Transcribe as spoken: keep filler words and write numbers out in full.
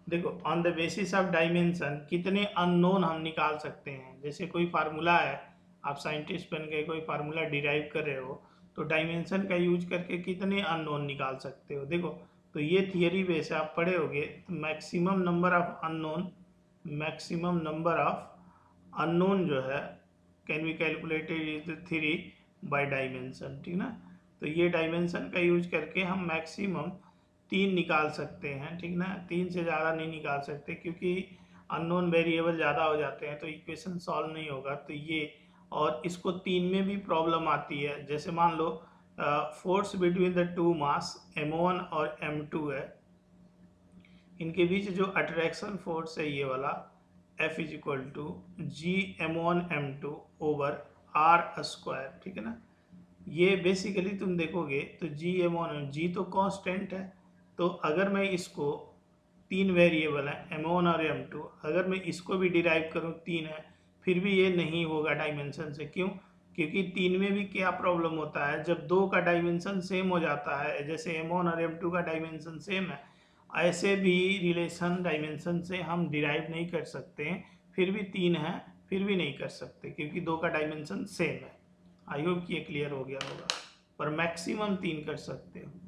देखो on the basis of dimension कितने unknown हम निकाल सकते हैं। जैसे कोई फार्मूला है, आप साइंटिस्ट बन के कोई फार्मूला डिराइव कर रहे हो, तो डायमेंशन का यूज करके कितने अननोन निकाल सकते हो। देखो तो ये थियरी बेस आप पढ़े होगे, तो maximum number of unknown maximum number of unknown जो है can be calculated is three by dimension, ठीक ना। तो ये डायमेंशन का यूज करके हम मैक्सिमम तीन निकाल सकते हैं, ठीक ना। तीन से ज़्यादा नहीं निकाल सकते क्योंकि अननोन वेरिएबल ज़्यादा हो जाते हैं तो इक्वेशन सॉल्व नहीं होगा। तो ये और इसको तीन में भी प्रॉब्लम आती है। जैसे मान लो force between the two mass M one और एम टू है, इनके बीच जो अट्रैक्शन फोर्स है ये वाला F is equal to G M one M two over R square, ठीक है ना। ये बेसिकली तुम देखोगे तो जी एम वन जी तो कांस्टेंट है, तो अगर मैं इसको तीन वेरिएबल है एम वन और एम टू, अगर मैं इसको भी डिराइव करूँ तीन है, फिर भी ये नहीं होगा डायमेंशन से। क्यों? क्योंकि तीन में भी क्या प्रॉब्लम होता है, जब दो का डायमेंशन सेम हो जाता है, जैसे एम वन और एम टू का डायमेंशन सेम है, ऐसे भी रिलेशन डायमेंशन से हम डिराइव नहीं कर सकते हैं। फिर भी तीन है, फिर भी नहीं कर सकते क्योंकि दो का डायमेंशन सेम है। आई होप कि ये क्लियर हो गया होगा, पर मैक्सिमम तीन कर सकते हो।